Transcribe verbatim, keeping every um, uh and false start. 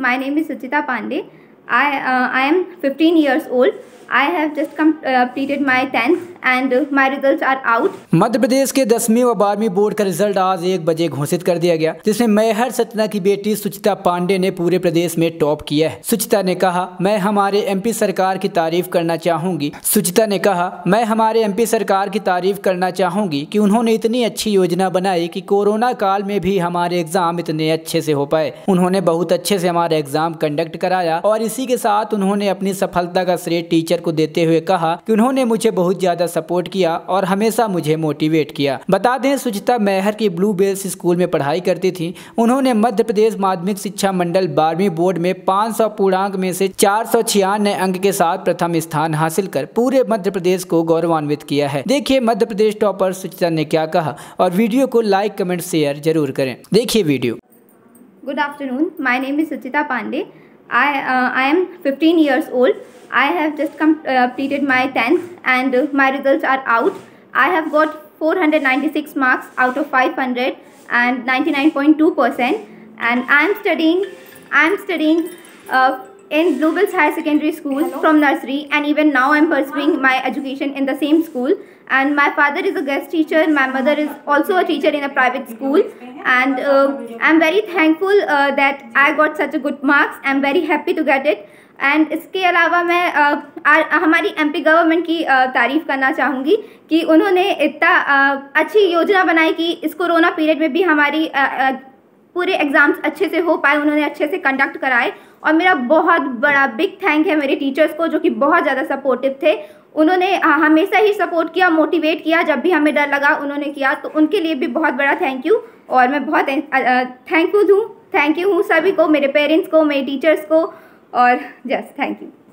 My name is Suchita Pandey. I uh, I am fifteen years old. I have just completed my tenth and my results are out. Madhya Pradesh के दसवीं व बारहवीं board का result आज एक बजे घोषित कर दिया गया, जिसमें मेहर सतना की बेटी सुचिता पांडे ने पूरे प्रदेश में टॉप किया है। सुचिता ने कहा, मैं हमारे एमपी सरकार की तारीफ करना चाहूंगी। सुचिता ने कहा, मैं हमारे एमपी सरकार की तारीफ करना चाहूंगी कि उन्होंने इतनी अच्छी योजना बनाई कि कोरोना काल में भी हमारे एग्जाम इतने अच्छे से हो पाए। उन्होंने बहुत अच्छे से हमारा एग्जाम कंडक्ट कराया और इसी के साथ उन्होंने अपनी सफलता का श्रेय टीचर को देते हुए कहा कि उन्होंने मुझे बहुत ज्यादा सपोर्ट किया और हमेशा मुझे मोटिवेट किया। बता दें, सुचिता मेहर की ब्लू बेल्स स्कूल में पढ़ाई करती थी। उन्होंने मध्य प्रदेश माध्यमिक शिक्षा मंडल बारहवीं बोर्ड में पाँच सौ पूर्णांक में से चार सौ छियानवे अंक के साथ प्रथम स्थान हासिल कर पूरे मध्य प्रदेश को गौरवान्वित किया है। देखिए मध्य प्रदेश टॉपर सुचिता ने क्या कहा और वीडियो को लाइक कमेंट शेयर जरूर करें। देखिए video. Good afternoon. My name is Suchita Pandey. I uh, I am fifteen years old. I have just completed my tenth and uh, my results are out. I have got four hundred ninety-six marks out of five hundred and ninety-nine point two percent, and I am studying I am studying uh, in Bluebells Higher Secondary School Hello. from nursery, and even now I am pursuing my education in the same school. And my father is a guest teacher. My mother is also a teacher in a private school, and uh, I am very thankful uh, that I got such a good marks. I am very happy to get it. And इसके अलावा मैं आ, आ, हमारी MP government की आ, तारीफ़ करना चाहूँगी कि उन्होंने इतना आ, अच्छी योजना बनाई कि इस कोरोना पीरियड में भी हमारी आ, आ, पूरे एग्ज़ाम्स अच्छे से हो पाए। उन्होंने अच्छे से कंडक्ट कराए और मेरा बहुत बड़ा बिग थैंक है मेरे टीचर्स को, जो कि बहुत ज़्यादा सपोर्टिव थे। उन्होंने हमेशा ही सपोर्ट किया, मोटिवेट किया, जब भी हमें डर लगा उन्होंने किया, तो उनके लिए भी बहुत बड़ा थैंक यू। और मैं बहुत थैंकफुल हूँ थैंक यू हूँ सभी को, मेरे पेरेंट्स को, मेरे टीचर्स को, और जस्ट थैंक यू।